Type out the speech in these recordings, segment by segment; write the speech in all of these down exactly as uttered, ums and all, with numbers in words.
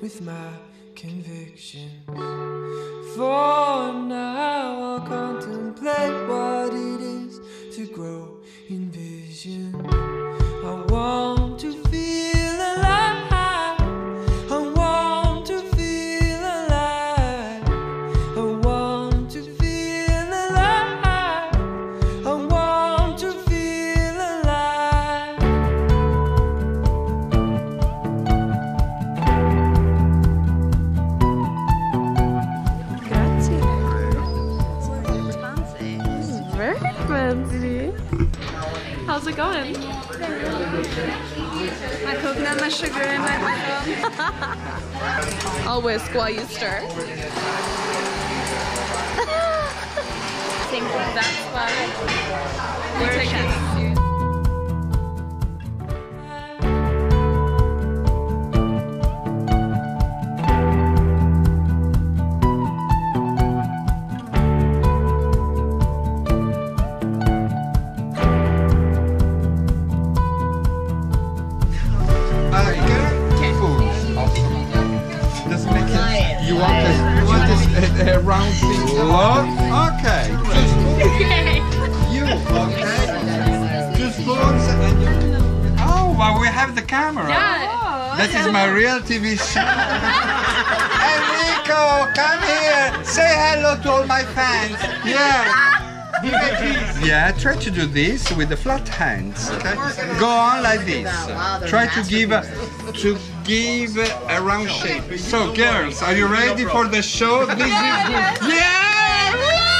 with my convictions. For now, I'll contemplate what it is to grow in vision. I want to feel alive. I want to feel alive. I want to feel alive. I want to feel alive. Grazie. Fancy. This is very fancy. How's it going? My coconut, my sugar, and my butter. I'll whisk while you stir. I think that's why we're take chefs. You want this, you want this uh, uh, round thing? Look, okay. Okay. You, okay? Two spoons and you. Oh, well, we have the camera. Yeah. That is my real T V show. Enrico, come here. Say hello to all my fans. Yeah. Yeah, try to do this with the flat hands. Okay. Go on like this. Try to give a, to give a round shape. So, girls, are you ready for the show? This is yeah.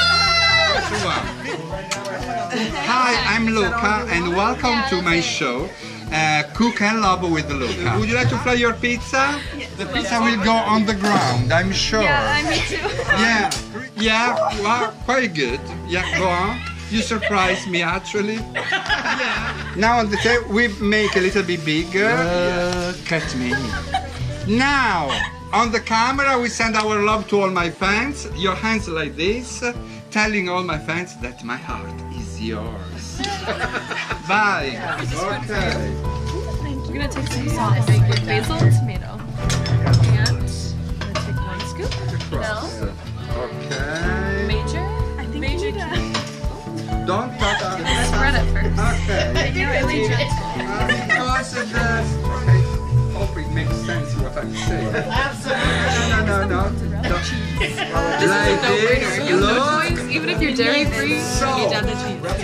Hi, I'm Luca, and welcome to my show. Uh, Cook and Love with Luca. Would you like to fry your pizza? The pizza will go on the ground, I'm sure. Yeah, me too. Yeah, yeah, well, quite good. Yeah, go on. You surprised me actually. Yeah. Now on the table we make a little bit bigger. Look at me. Now on the camera we send our love to all my fans. Your hands like this, telling all my fans that my heart is yours. Bye. Okay. We're gonna take some sauce. Basil and tomato. And I'm gonna take one scoop. No. Okay. Major? I think Major key. Don't touch it. Spread it first. Okay. You're really gentle. Because it does. Okay. Hope it makes sense what I'm saying. Absolutely. No, no, no, no. This Like is a no-brainer. this. You have no Look. choice. Even if you're dairy free, So. you down the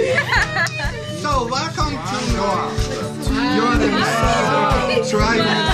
cheese. So welcome to Noah. You're the Try